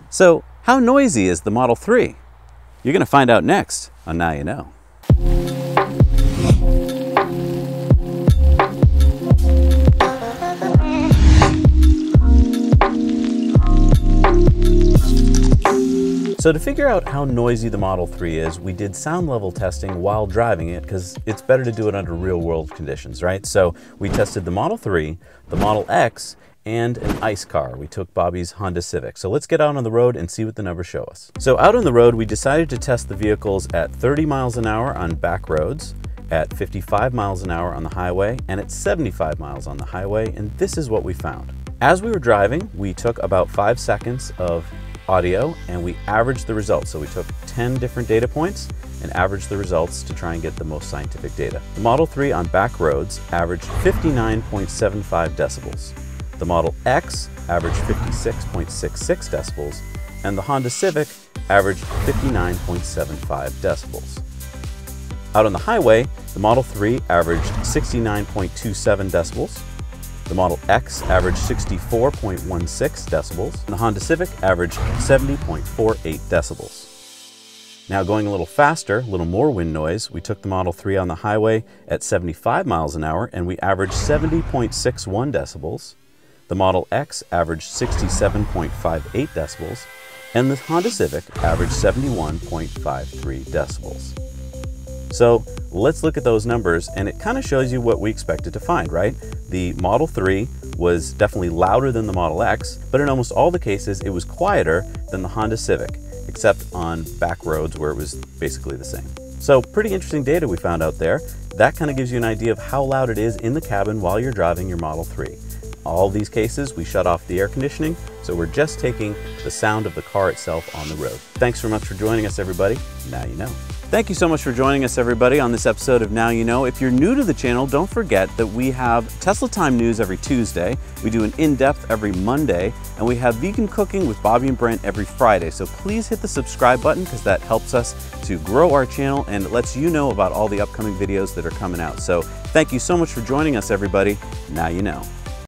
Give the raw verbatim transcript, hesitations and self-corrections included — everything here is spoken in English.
So, how noisy is the Model three? You're going to find out next on Now You Know. So to figure out how noisy the Model three is, we did sound level testing while driving it because it's better to do it under real world conditions, right? So we tested the Model three, the Model X, and an ICE car. We took Bobby's Honda Civic. So let's get out on the road and see what the numbers show us. So out on the road, we decided to test the vehicles at thirty miles an hour on back roads, at fifty-five miles an hour on the highway, and at seventy-five miles on the highway, and this is what we found. As we were driving, we took about five seconds of audio and we averaged the results. So we took ten different data points and averaged the results to try and get the most scientific data. The Model three on back roads averaged fifty-nine point seven five decibels. The Model X averaged fifty-six point six six decibels, and the Honda Civic averaged fifty-nine point seven five decibels. Out on the highway, the Model three averaged sixty-nine point two seven decibels. The Model X averaged sixty-four point one six decibels, and the Honda Civic averaged seventy point four eight decibels. Now going a little faster, a little more wind noise, we took the Model three on the highway at seventy-five miles an hour and we averaged seventy point six one decibels. The Model X averaged sixty-seven point five eight decibels, and the Honda Civic averaged seventy-one point five three decibels. So let's look at those numbers, and it kind of shows you what we expected to find, right? The Model three was definitely louder than the Model X, but in almost all the cases, it was quieter than the Honda Civic, except on back roads where it was basically the same. So pretty interesting data we found out there. That kind of gives you an idea of how loud it is in the cabin while you're driving your Model three. All these cases, we shut off the air conditioning, so we're just taking the sound of the car itself on the road. Thanks so much for joining us, everybody. Now you know. Thank you so much for joining us, everybody, on this episode of Now You Know. If you're new to the channel, don't forget that we have Tesla Time News every Tuesday, we do an in-depth every Monday, and we have Vegan Cooking with Bobby and Brent every Friday. So please hit the subscribe button because that helps us to grow our channel and it lets you know about all the upcoming videos that are coming out. So thank you so much for joining us, everybody. Now you know.